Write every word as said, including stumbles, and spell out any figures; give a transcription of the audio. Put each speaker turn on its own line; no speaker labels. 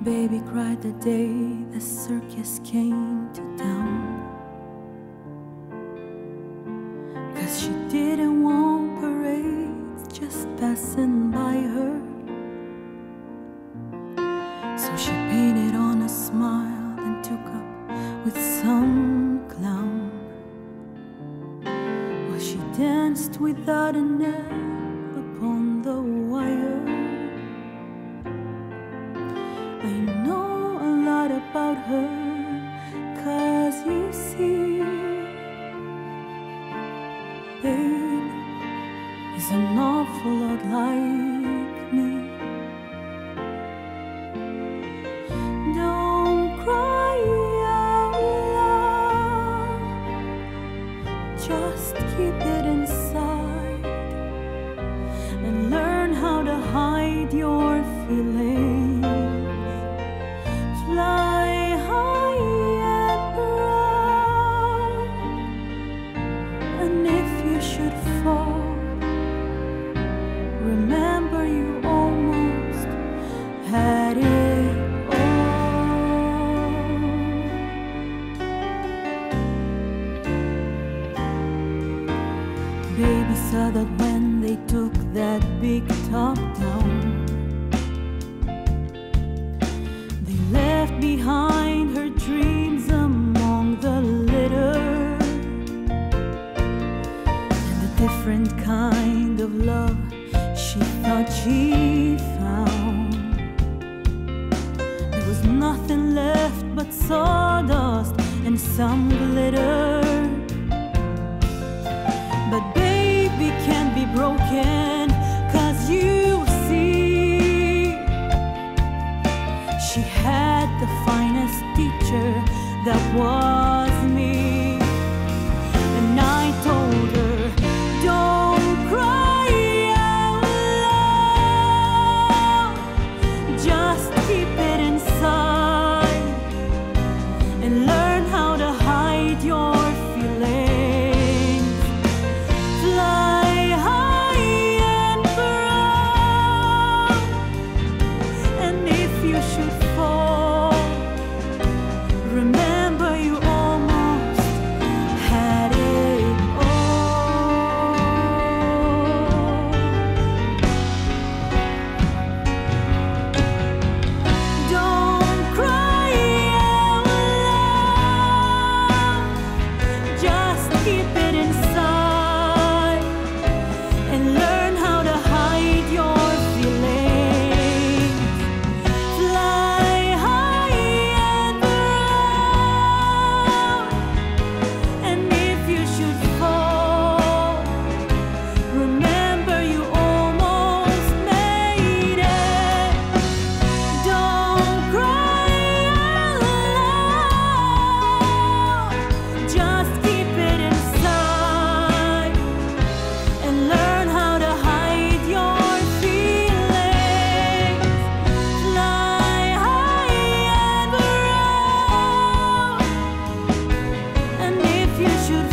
Baby cried the day the circus came to town, 'cause she didn't want parades just passing by her. So she painted on a smile and took up with some clown, while she danced without a net upon the wire. I know a lot about her, 'cause you see, babe is an awful lot like me. Don't cry out loud, just keep it inside and learn how to hide your feelings. Fly high and proud, and if you should fall, remember you almost had it all. Baby saw that when they took that big top down, left behind her dreams among the litter, and the different kind of love she thought she found. There was nothing left but sawdust and some glitter. But baby can't be broken, 'cause you see, she had the finest teacher that was me. And I told her, don't cry out loud, just keep it inside and learn how to hide your feelings. Fly high and proud, and if you should fall, remember you almost had it all. Don't cry out loud, just keep it inside and learn how to hide your feelings. Fly high and proud, and if you should fall, remember you almost made it. Don't cry out loud, just keep it inside and learn how to hide your feelings. Fly high and proud, and if you should